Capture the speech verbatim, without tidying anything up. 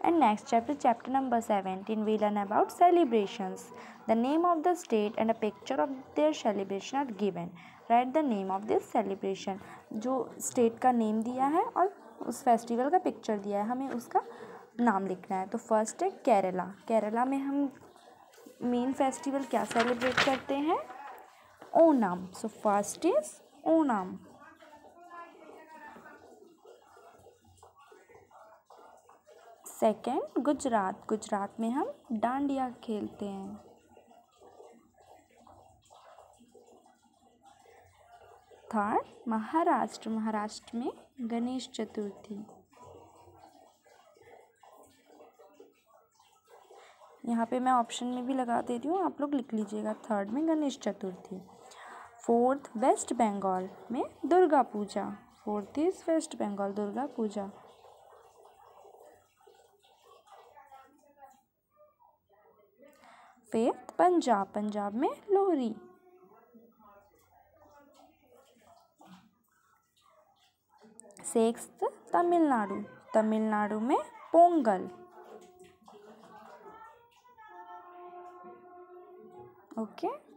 And next chapter, chapter number seventeen, we learn about celebrations. The name of the state and a picture of their celebration are given. Write the name of this celebration. जो state का name दिया है और उस festival का picture दिया है, हमें उसका नाम लिखना है. तो फर्स्ट है केरला. केरला में हम मेन फेस्टिवल क्या सेलिब्रेट करते हैं? Onam. So first is Onam. Second Gujarat. Gujarat में हम डांडिया खेलते हैं. थर्ड महाराष्ट्र. महाराष्ट्र में गणेश चतुर्थी. यहाँ पे मैं ऑप्शन में भी लगा दे रही हूँ, आप लोग लिख लीजिएगा. थर्ड में गणेश चतुर्थी. फोर्थ वेस्ट बंगाल में Durga Puja. Fourth is West Bengal Durga Puja. Fifth Punjab. Punjab में लोहरी. सिक्स्थ तमिलनाडु. तमिलनाडु में पोंगल. ओके.